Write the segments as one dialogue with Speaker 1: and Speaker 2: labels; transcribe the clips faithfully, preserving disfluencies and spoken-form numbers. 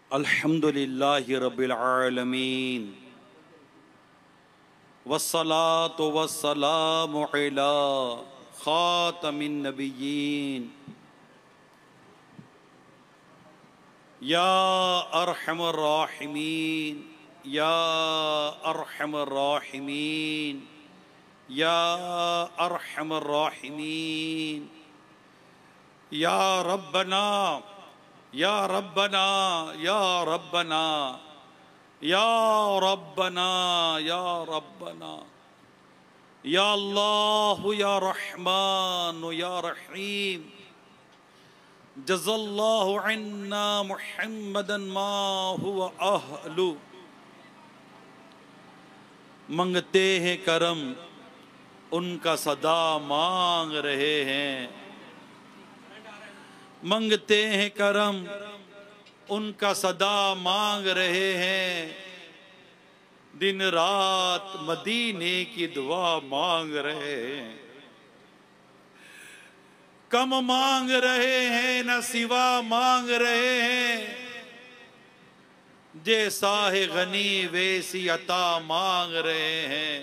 Speaker 1: الحمدللہ رب العالمین والصلاة والسلام علی خاتم النبیین یا ارحم الراحمین یا ارحم الراحمین یا ارحم الراحمین یا ربنا یا ربنا یا ربنا یا ربنا یا ربنا یا اللہ یا رحمان یا رحیم جزا اللہ عنا محمدا ما هو اہل. منگتے ہیں کرم ان کا صدا مانگ رہے ہیں، منگتے ہیں کرم ان کا صدا مانگ رہے ہیں، دن رات مدینے کی دعا مانگ رہے ہیں. کم مانگ رہے ہیں نہ سوا مانگ رہے ہیں، جیسا ہے غنی ویسی عطا مانگ رہے ہیں.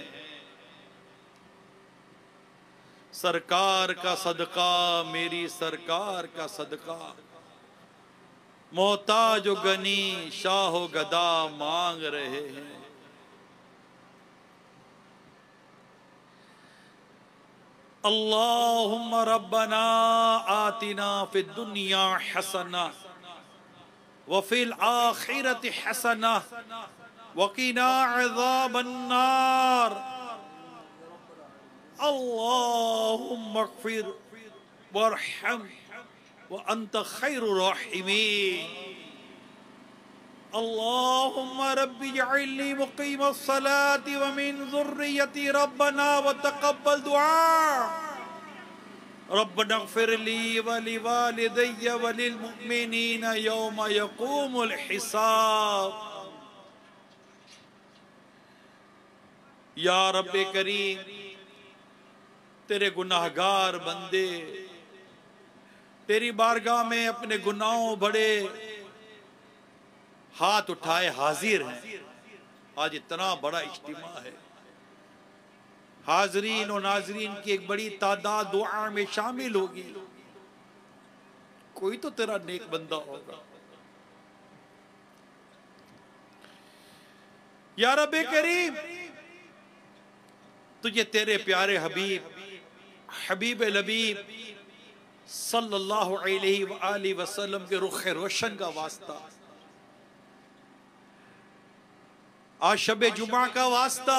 Speaker 1: سرکار کا صدقہ میری سرکار کا صدقہ، محتاج و غنی شاہ و گدا مانگ رہے ہیں. اللہم ربنا آتنا فی الدنیا حسنہ وفی الآخرۃ حسنہ وقنا عذاب النار. اللہم اغفر وارحم وانت خیر الراحمین. اللہم رب اجعلنی مقیم الصلاة ومن ذریتی ربنا وتقبل دعا. ربنا اغفر لی ولوالدی وللمؤمنین یوم یقوم الحساب. یا رب کریم، تیرے گناہگار بندے تیری بارگاہ میں اپنے گناہوں بڑے ہاتھ اٹھائے حاضر ہیں. آج اتنا بڑا اجتماع ہے، حاضرین و ناظرین کی ایک بڑی تعداد دعا میں شامل ہوگی. کوئی تو تیرا نیک بندہ ہوگا. یا رب کریم، تجھے تیرے پیارے حبیب حبیب لبیب صلی اللہ علیہ وآلہ وسلم کے رخ روشن کا واسطہ، آج شب جمعہ کا واسطہ،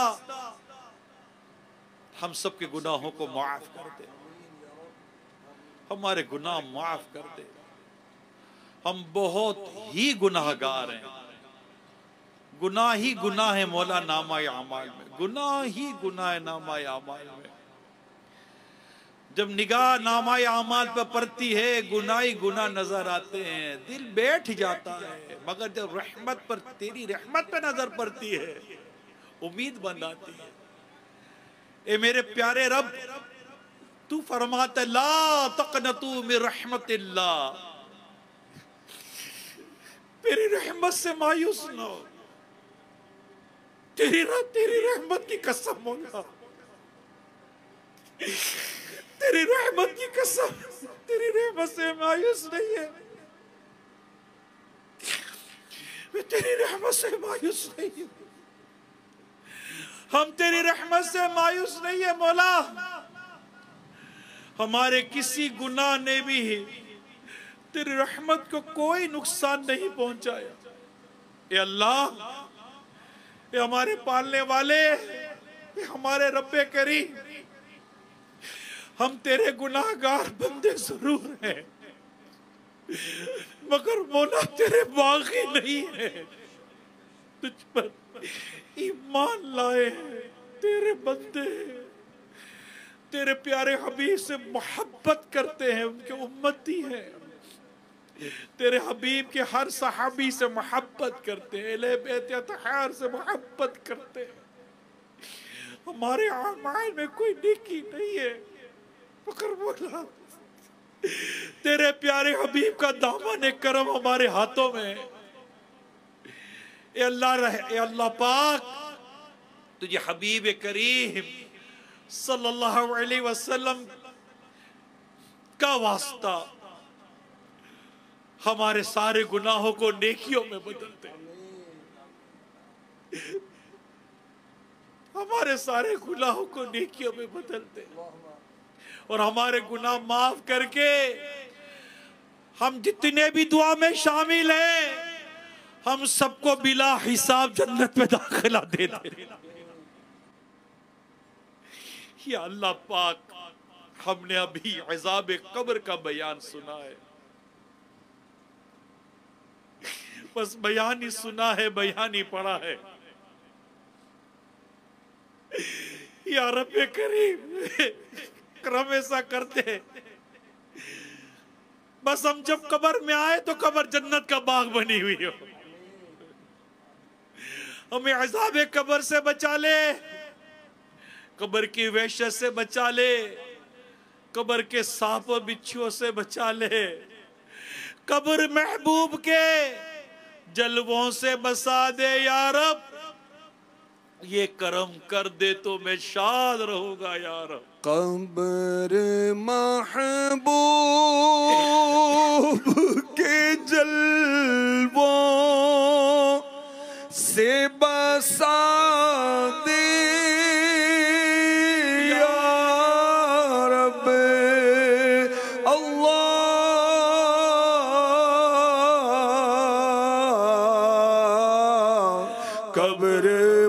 Speaker 1: ہم سب کے گناہوں کو معاف کر دے. ہمارے گناہ معاف کر دے. ہم بہت ہی گناہگار ہیں، گناہ ہی گناہ ہے مولا نامہ اعمال میں، گناہ ہی گناہ ہے نامہ اعمال میں. جب نگاہ نامہ اعمال پر پڑتی ہے گناہ ہی گناہ نظر آتے ہیں، دل بیٹھ جاتا ہے. مگر جب رحمت پر تیری رحمت پہ نظر پڑتی ہے امید بن آتی ہے. اے میرے پیارے رب، تو فرماتا ہے لا تقنطوا من رحمت اللہ، تیری رحمت سے مایوس نہ ہو. تیری تیری رحمت کی قسم مولا، تیری رحمت کی قسم، تیری رحمت سے مایوس نہیں ہے، میں تیری رحمت سے مایوس نہیں ہوں. ہم تیری رحمت سے مایوس نہیں ہے مولا. ہمارے کسی گناہ نے بھی تیری رحمت کو کوئی نقصان نہیں پہنچایا. اے اللہ، اے ہمارے پالنے والے، اے ہمارے رب کریم، ہم تیرے گناہگار بندے ضرور ہیں مگر مولا تیرے باغی نہیں ہیں. تجھ پر ایمان لائے ہیں، تیرے بندے ہیں، تیرے پیارے حبیب سے محبت کرتے ہیں، ان کے امتی ہیں. تیرے حبیب کے ہر صحابی سے محبت کرتے ہیں، اہل بیت اطہار سے محبت کرتے ہیں. ہمارے اعمال میں کوئی نیکی نہیں ہے مگر مولا تیرے پیارے حبیب کا دامن کرم ہمارے ہاتھوں میں ہے. اے اللہ رہ اے اللہ پاک تجھے حبیب کریم صلی اللہ علیہ وسلم کا واسطہ ہمارے سارے گناہوں کو نیکیوں میں بدل دے، ہمارے سارے گناہوں کو نیکیوں میں بدل دے، اور ہمارے گناہ معاف کر کے ہم جتنے بھی دعا میں شامل ہیں ہم سب کو بلا حساب جنت میں داخلہ دے دے۔ یا اللہ پاک ہم نے ابھی عذاب قبر کا بیان سنا ہے، بس بیان ہی سنا ہے، بیان ہی پڑھا ہے۔ یا رب کریم کرم ایسا کرتے بس ہم جب قبر میں آئے تو قبر جنت کا باغ بنی ہوئی ہو، ہمیں عذاب قبر سے بچا لے، قبر کی وحشت سے بچا لے، قبر کے سانپ و بچھوؤں سے بچا لے، قبر محبوب کے جلووں سے بسا دے۔ یا رب یہ کرم کر دے تو میں شاد رہوں گا یا رب۔
Speaker 2: قبر محبوب کے جلووں سے بسا دے یا رب اللہ، قبر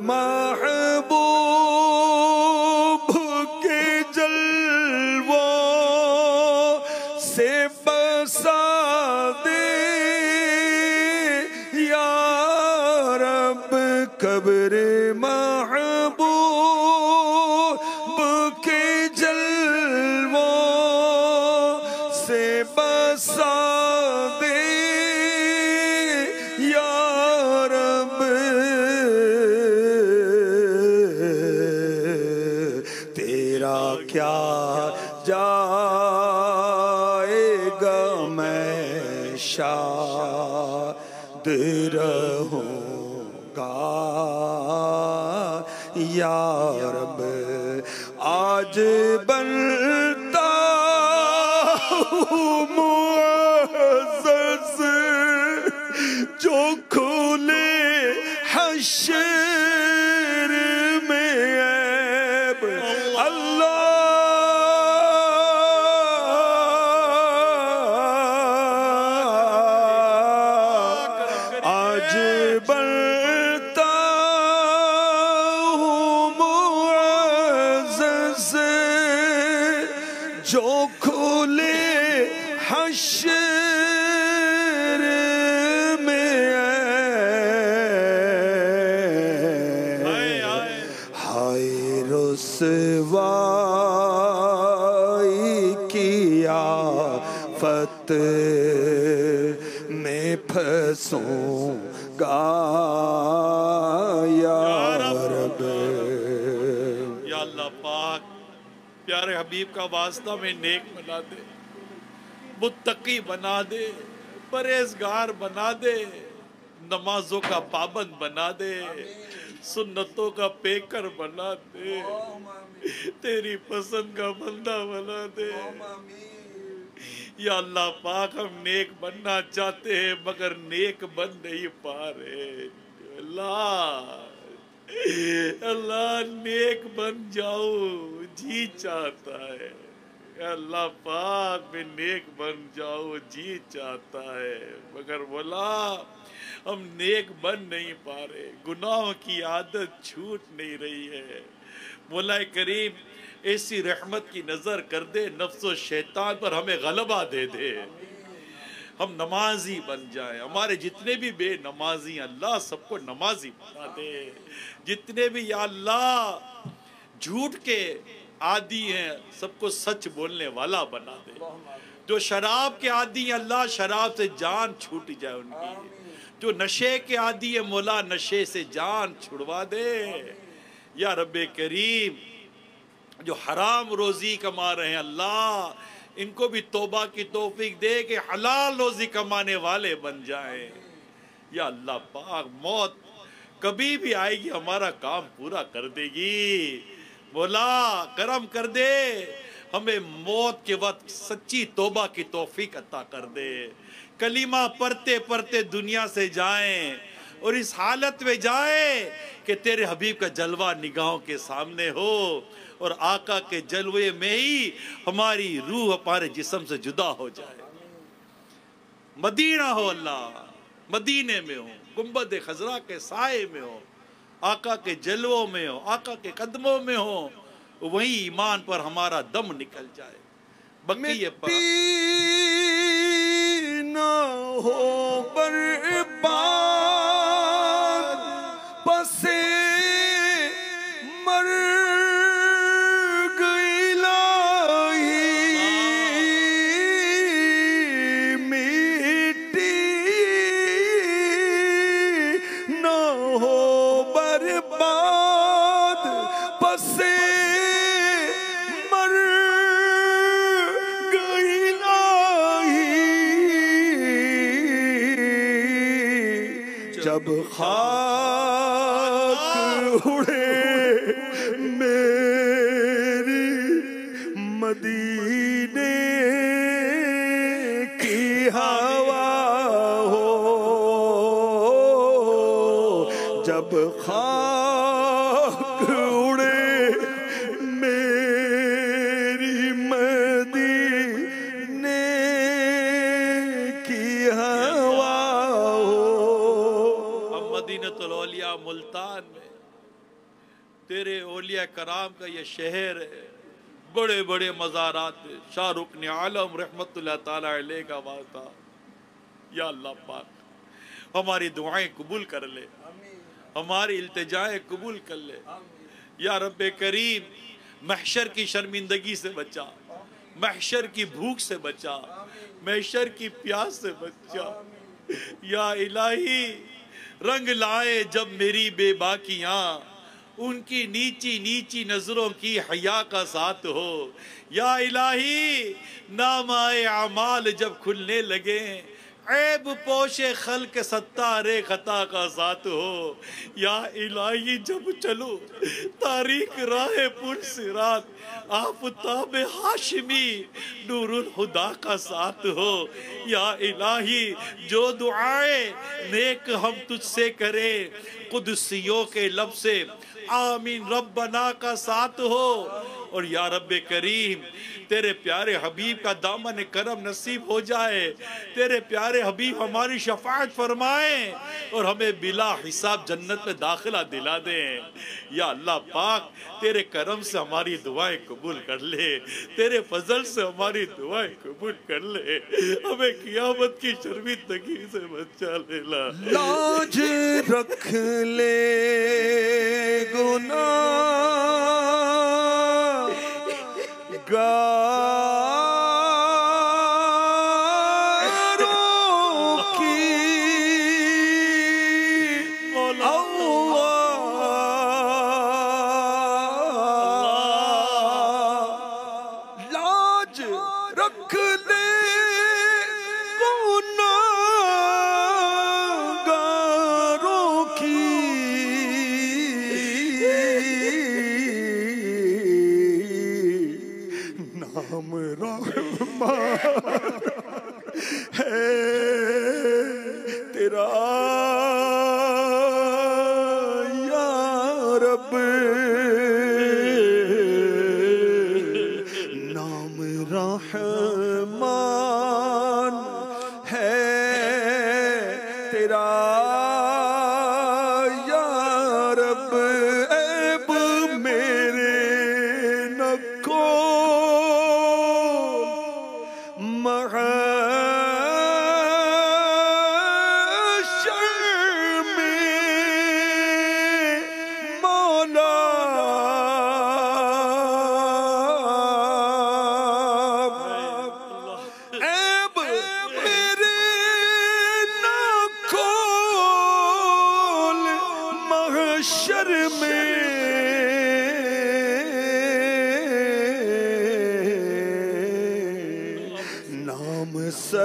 Speaker 2: محبوب کے جلووں سے بسا دے یا رب، قبر محبوب کے جلووں سے بسا دے یا رب، تیرا کیا جائے گا میں شاد رہوں گا یا رب، آج بنتا ہوں معزز جو کھلے حشر میں عیب اللہ، آج بنتا ہوں معزز جو کھلے حشر میں ہائے رسوائی کی آفت میں پھنسوں گا یا رب۔
Speaker 1: یا اللہ پاک پیارے حبیب کا واسطہ میں نیک بنا دے، متقی بنا دے، پرہیزگار بنا دے، نمازوں کا پابند بنا دے، سنتوں کا پیکر بنا دے، تیری پسند کا بندہ بنا دے۔ یا اللہ پاک ہم نیک بننا چاہتے ہیں مگر نیک بن نہیں پا رہے، اللہ اللہ نیک بن جاؤ جی چاہتا ہے، اللہ پاک میں نیک بن جاؤ جی چاہتا ہے مگر مولا ہم نیک بن نہیں پا رہے، گناہوں کی عادت چھوٹ نہیں رہی ہے۔ مولا کریم ایسی رحمت کی نظر کر دے، نفس و شیطان پر ہمیں غلبہ دے دے، ہم نمازی بن جائیں، ہمارے جتنے بھی بے نمازی ہیں اللہ سب کو نمازی بنا دے، جتنے بھی یا اللہ جھوٹ کے عادی ہیں سب کو سچ بولنے والا بنا دے، جو شراب کے عادی ہیں اللہ شراب سے جان چھوٹ جائے ان کی، جو نشے کے عادی ہیں مولا نشے سے جان چھڑوا دے۔ یا رب کریم جو حرام روزی کما رہے ہیں اللہ ان کو بھی توبہ کی توفیق دے کہ حلال روزی کمانے والے بن جائیں۔ یا اللہ پاک موت کبھی بھی آئے گی ہمارا کام پورا کر دے گی. مولا کرم کر دے, ہمیں موت کے وقت سچی توبہ کی توفیق عطا کر دے. کلمہ پڑھتے پڑھتے دنیا سے جائیں اور اس حالت میں جائیں کہ تیرے حبیب کا جلوہ نگاہوں کے سامنے ہو, اور آقا کے جلوے میں ہی ہماری روح ہمارے جسم سے جدا ہو جائے. مدینہ ہو اللہ, مدینے میں ہو, گنبد خضرا کے سائے میں ہو, آقا کے جلووں میں ہو, آقا کے قدموں میں ہو, وہیں ایمان پر ہمارا دم نکل جائے. بقیہ پر
Speaker 2: نہ ہو برباد پسے مر جب خاک اڑے میری مدینے کی ہوا ہو, جب خاک اڑے میری مدینے کی ہوا
Speaker 1: اولیاء ملتان میں تیرے اولیاء کرام کا یہ شہر ہے, بڑے بڑے مزارات, شاہ رکن عالم رحمت اللہ تعالی علیہ کا واسطہ. یا اللہ پاک ہماری دعائیں قبول کر لے, ہماری التجائیں قبول کر لے. یا رب کریم محشر کی شرمندگی سے بچا, محشر کی بھوک سے بچا, محشر کی پیاس سے بچا. یا الہی رنگ لائے جب میری بے باکیاں, ان کی نیچی نیچی نظروں کی حیا کا ساتھ ہو. یا الہی نامہ اعمال جب کھلنے لگے, عیب پوش خلق ستار خطا کا ساتھ ہو. یا الہی جب چلو تاریخ راہ پر صراط, آفتاب ہاشمی نور الہدا کا ساتھ ہو. یا الہی جو دعائیں نیک ہم تجھ سے کریں, قدسیوں کے لب سے آمین ربنا کا ساتھ ہو. اور یا رب کریم تیرے پیارے حبیب کا دامن کرم نصیب ہو جائے, تیرے پیارے حبیب ہماری شفاعت فرمائیں اور ہمیں بلا حساب جنت میں داخلہ دلا دیں. یا اللہ پاک تیرے کرم سے ہماری دعائیں قبول کر لے, تیرے فضل سے ہماری دعائیں قبول کر لے, ہمیں قیامت کی شرمندگی سے بچا لے.
Speaker 2: لاج رکھ لے گناہ گاروں کی اللہ, لاج رکھ لے گناہگاروں کی, نام رحمان ہے تیرا یا رب, نام رحمان ہے تیرا یا رب. عیب میرے نہ محشر میں مولا, عیب میرے نہ کھول محشر میں, نام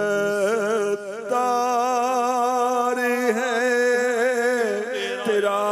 Speaker 2: ستار ہے تیرا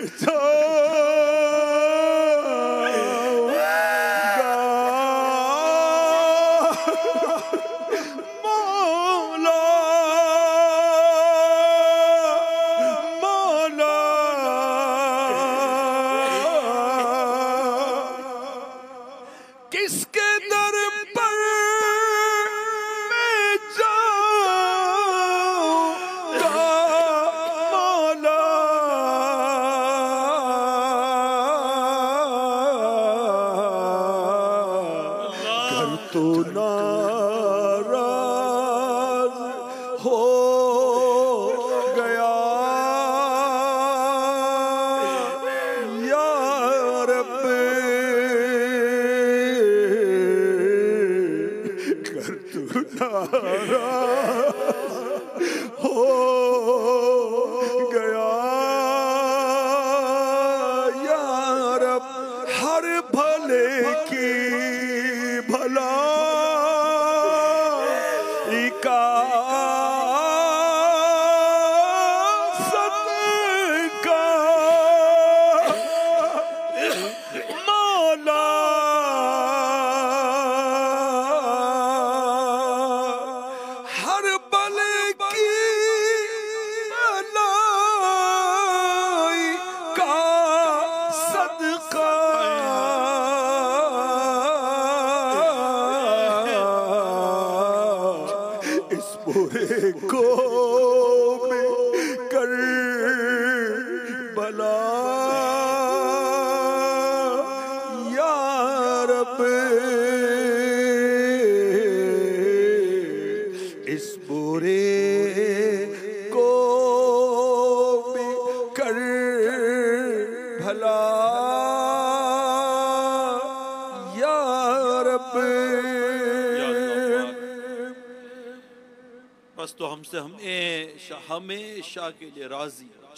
Speaker 1: بس تو ہم سے ہمیشہ ہمیشہ کے لیے راضی ہو،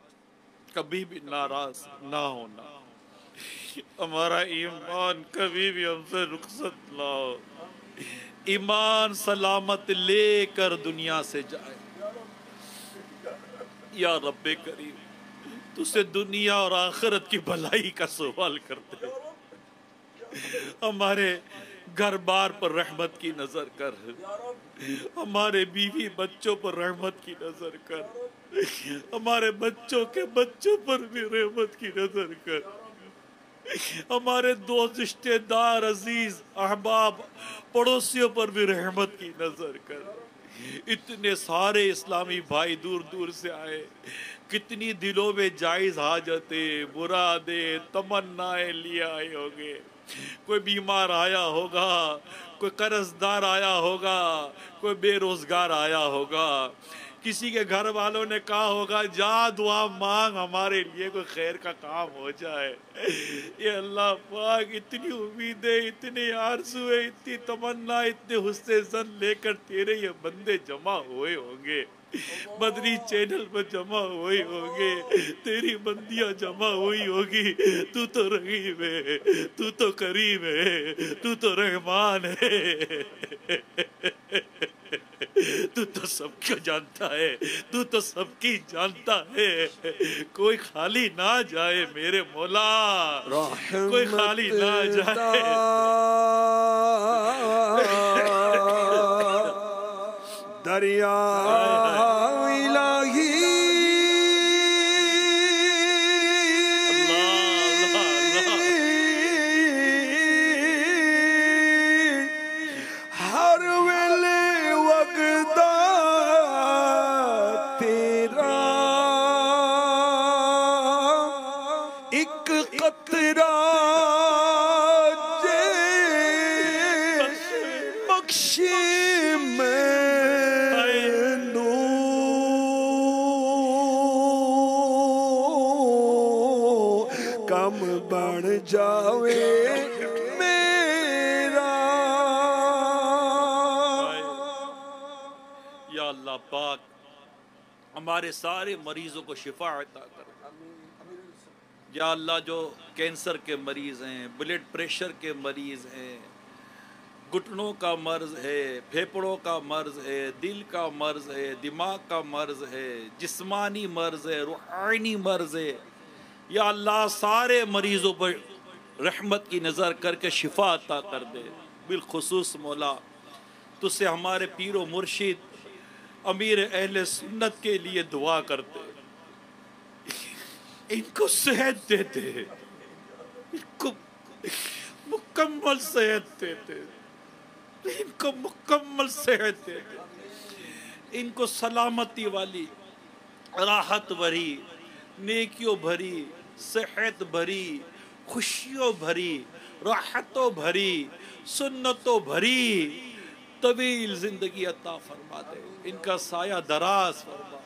Speaker 1: کبھی بھی ناراض نہ ہونا، ہمارا ایمان کبھی بھی ہم سے رخصت نہ ہو، ایمان سلامت لے کر دنیا سے جائے۔ یا رب کریم تجھ سے دنیا اور آخرت کی بھلائی کا سوال کرتے ہیں، ہمارے گھر بار پر رحمت کی نظر کر، ہمارے بیوی بچوں پر رحمت کی نظر کر، ہمارے بچوں کے بچوں پر بھی رحمت کی نظر کر، ہمارے دوست رشتے دار عزیز احباب پڑوسیوں پر بھی رحمت کی نظر کر۔ اتنے سارے اسلامی بھائی دور دور سے آئے، کتنی دلوں میں جائز حاجتیں مرادیں تمنائیں لیے آئے ہوں گے، کوئی بیمار آیا ہوگا، کوئی قرض دار آیا ہوگا، کوئی بے روزگار آیا ہوگا، کسی کے گھر والوں نے کہا ہوگا جا دعا مانگ ہمارے لیے کوئی خیر کا کام ہو جائے۔ اے اللہ پاک اتنی امیدیں، اتنے آرزویں، اتنی تمنا، اتنے حسن ظن لے کر تیرے یہ بندے جمع ہوئے ہوں گے، مدنی چینل پر جمع ہوئی ہوگی، تیری بندیاں جمع ہوئی ہوگی۔ تو تو رحیم ہے، تو تو کریم ہے، تو تو رحمان ہے، تو تو سب کو جانتا ہے، تو تو سب کی جانتا ہے، کوئی خالی نہ جائے میرے مولا، کوئی خالی نہ جائے۔
Speaker 2: دریا الہی ہر ویلے وگدا تیرا ایک قطرہ جے بخشے بن جاوے میرا۔
Speaker 1: یا اللہ پاک ہمارے سارے مریضوں کو شفا عطا کر۔ یا اللہ جو کینسر کے مریض ہیں، بلڈ پریشر کے مریض ہیں، گھٹنوں کا مرض ہے، پھیپڑوں کا مرض ہے، دل کا مرض ہے، دماغ کا مرض ہے، جسمانی مرض ہے، روحانی مرض ہے، یا اللہ سارے مریضوں پر رحمت کی نظر کر کے شفا عطا کر دے. بالخصوص مولا تجھ سے ہمارے پیر و مرشد امیر اہل سنت کے لیے دعا کرتے، ان کو صحت دیتے، ان کو مکمل صحت دیتے، ان کو مکمل صحت دیتے، ان کو سلامتی والی، راحت بھری، نیکیوں بھری، صحت بھری، خوشیوں بھری، راحتوں بھری، سنتوں بھری طویل زندگی عطا فرما دے. ان کا سایہ دراز فرما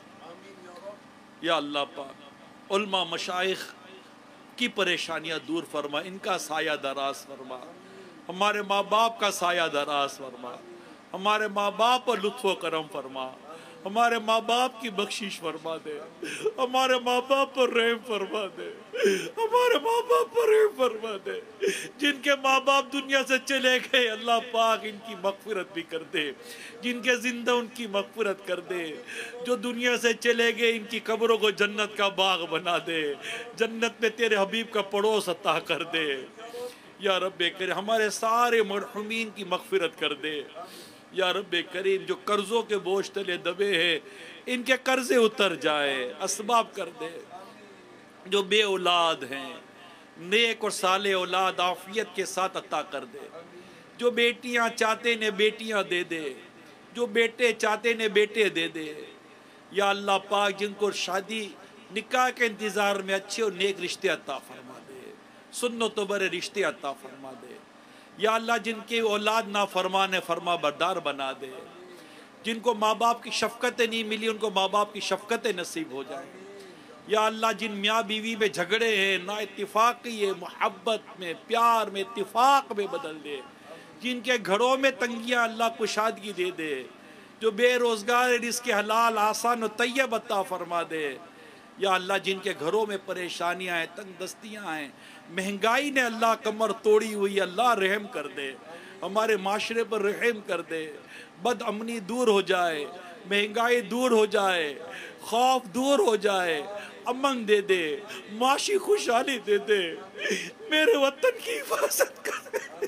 Speaker 1: یا اللہ پاک. علماء مشائخ کی پریشانیاں دور فرما، ان کا سایہ دراز فرما. ہمارے ماں باپ کا سایہ دراز فرما. ہمارے ماں باپ پر لطف و کرم فرما. ہمارے ماں باپ کی بخشش فرما دے. ہمارے ماں باپ پر رحم فرما دے. ہمارے ماں باپ پر رحم فرما دے. جن کے ماں باپ دنیا سے چلے گئے اللہ پاک ان کی مغفرت بھی کر دے. جن کے زندہ ان کی مغفرت کر دے. جو دنیا سے چلے گئے ان کی قبروں کو جنت کا باغ بنا دے. جنت میں تیرے حبیب کا پڑوس عطا کر دے. یا رب کریم ہمارے سارے مرحومین کی مغفرت کر دے. یا رب کریم جو قرضوں کے بوجھ تلے دبے ہیں ان کے قرضے اتر جائے، اسباب کر دے. جو بے اولاد ہیں نیک اور صالح اولاد عافیت کے ساتھ عطا کر دے. جو بیٹیاں چاہتے نے بیٹیاں دے دے. جو بیٹے چاہتے نے بیٹے دے دے. یا اللہ پاک جن کو شادی نکاح کے انتظار میں اچھے اور نیک رشتے عطا فرما دے. سنتوں برے رشتے عطا فرما دے. یا اللہ جن کی اولاد نافرمان فرما بردار بنا دے. جن کو ماں باپ کی شفقتیں نہیں ملی ان کو ماں باپ کی شفقتیں نصیب ہو جائیں. یا اللہ جن میاں بیوی میں جھگڑے ہیں، نا اتفاقی ہے، محبت میں، پیار میں، اتفاق میں بدل دے. جن کے گھروں میں تنگیاں اللہ کشادگی دے دے. جو بے روزگار ہے رزق حلال آسان و طیب عطا فرما دے. یا اللہ جن کے گھروں میں پریشانیاں ہیں، تنگ دستیاں ہیں، مہنگائی نے اللہ کمر توڑی ہوئی، اللہ رحم کر دے. ہمارے معاشرے پر رحم کر دے. بد امنی دور ہو جائے، مہنگائی دور ہو جائے، خوف دور ہو جائے، امن دے دے، معاشی خوشحالی دے دے. میرے وطن کی حفاظت کر دے.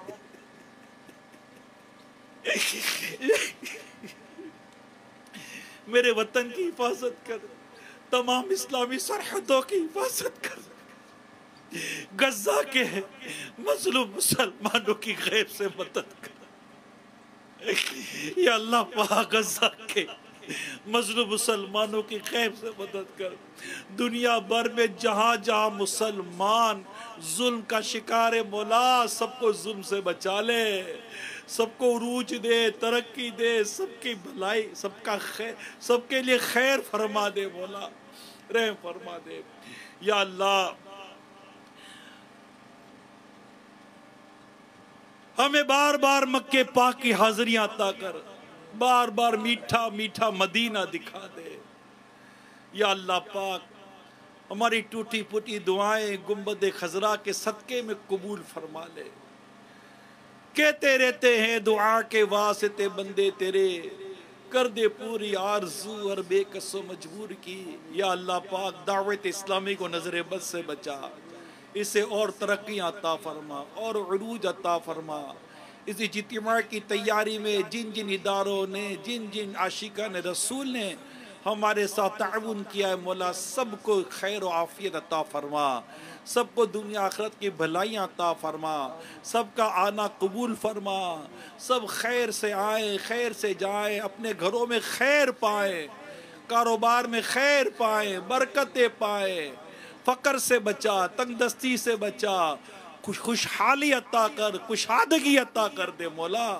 Speaker 1: میرے وطن کی حفاظت کر. تمام اسلامی سرحدوں کی حفاظت کر. غزہ کے مظلوم مسلمانوں کی غیب سے مدد کر. یا اللہ پاک غزہ کے مظلوم مسلمانوں کی غیب سے مدد کر. دنیا بھر میں جہاں جہاں مسلمان ظلم کا شکار مولا سب کو ظلم سے بچا لے. سب کو عروج دے، ترقی دے، سب کی بھلائی، سب کا خیر، سب کے لیے خیر فرما دے مولا، رحم فرما دے. یا اللہ ہمیں بار بار مکے پاک کی حاضریاں عطا کر. بار بار میٹھا میٹھا مدینہ دکھا دے. یا اللہ پاک ہماری ٹوٹی پھوٹی دعائیں گنبد خضرا کے صدقے میں قبول فرما لے. کہتے رہتے ہیں دعا کے واسطے بندے تیرے، کر دے پوری آرزو اور بے کس و مجبور کی. یا اللہ پاک دعوت اسلامی کو نظر بد سے بچا. اسے اور ترقیاں عطا فرما اور عروج عطا فرما. اس اجتماع کی تیاری میں جن جن اداروں نے، جن جن عاشقان رسول نے ہمارے ساتھ تعاون کیا ہے مولا سب کو خیر و عافیت عطا فرما. سب کو دنیا آخرت کی بھلائیاں عطا فرما. سب کا آنا قبول فرما. سب خیر سے آئیں، خیر سے جائیں، اپنے گھروں میں خیر پائیں، کاروبار میں خیر پائیں، برکتیں پائیں. فقر سے بچا، تنگ دستی سے بچا، خوش خوشحالی عطا کر، کشادگی عطا کر دے مولا.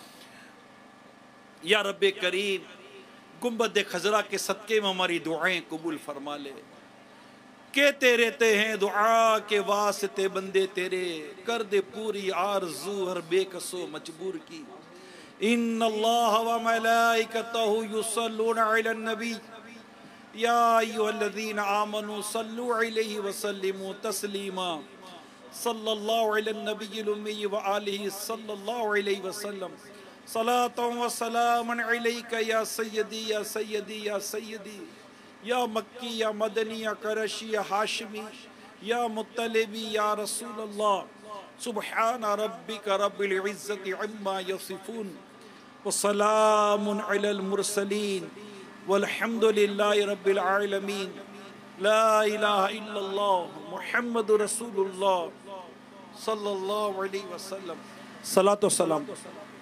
Speaker 1: یا رب کریم گنبد خضرا کے صدقے میں ہماری دعائیں قبول فرما لے. کہتے رہتے ہیں دعا کے واسطے بندے تیرے، کر دے پوری آرزو ہر بے کس و مجبور کی. ان اللہ و ملائکتہ یصلون علی النبی یا ایھا الذین آمنوا صلوا علیہ وسلموا تسلیما. صلی اللہ علی النبی الامی وآلہ صلی اللہ علیہ وسلم. صلاۃ و سلام علیک یا سیدی یا سیدی یا سیدی یا مکی یا مدنی یا قریشی یا ہاشمی یا مطلبی یا رسول اللہ سبحان ربک رب العزت عما یصفون وسلام علی المرسلین والحمد للہ رب العالمین لا الہ الا اللہ محمد رسول اللہ صلی اللہ علیہ وسلم صلاۃ و سلام